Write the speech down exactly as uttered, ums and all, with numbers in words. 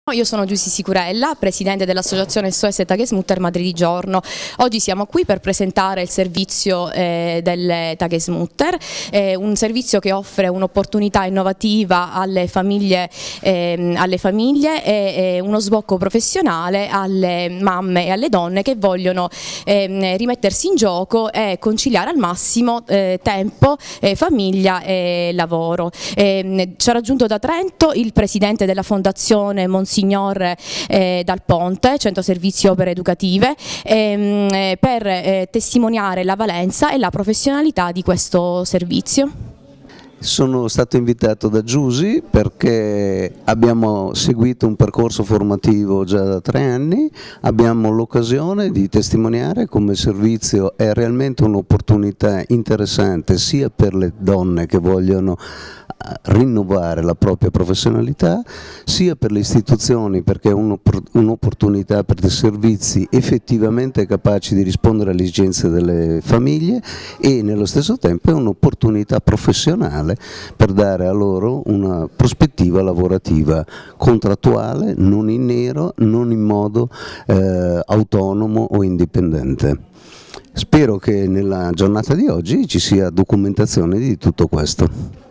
Io sono Giussi Sicurella, presidente dell'associazione S O S Tagesmutter Madri di Giorno. Oggi siamo qui per presentare il servizio eh, delle Tagesmutter, eh, un servizio che offre un'opportunità innovativa alle famiglie, eh, alle famiglie e eh, uno sbocco professionale alle mamme e alle donne che vogliono eh, rimettersi in gioco e conciliare al massimo eh, tempo, eh, famiglia e lavoro. Eh, ci ha raggiunto da Trento il presidente della fondazione Monsignor eh, Dal Ponte, Centro Servizi Opere Educative, ehm, per eh, testimoniare la valenza e la professionalità di questo servizio. Sono stato invitato da Giusy perché abbiamo seguito un percorso formativo già da tre anni, abbiamo l'occasione di testimoniare come il servizio è realmente un'opportunità interessante sia per le donne che vogliono rinnovare la propria professionalità, sia per le istituzioni perché è un'opportunità per dei servizi effettivamente capaci di rispondere alle esigenze delle famiglie e nello stesso tempo è un'opportunità professionale per dare a loro una prospettiva lavorativa contrattuale, non in nero, non in modo eh, autonomo o indipendente. Spero che nella giornata di oggi ci sia documentazione di tutto questo.